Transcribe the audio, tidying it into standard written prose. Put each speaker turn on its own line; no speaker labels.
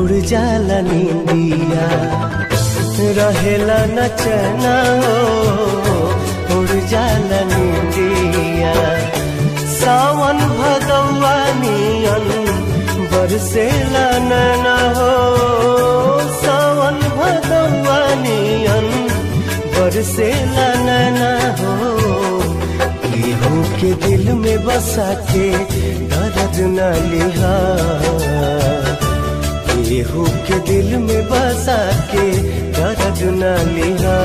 उड़ जाला नींदिया रहेला न चैना हो उड़ जाला नींदिया सावन भदौआ नियन बरसेला नैना हो सावन भदौआ नियन बरसेला नैना हो केहू के दिल में बसा के दर्द न लिहा केहू के दिल में बसा के दर्द न लिहा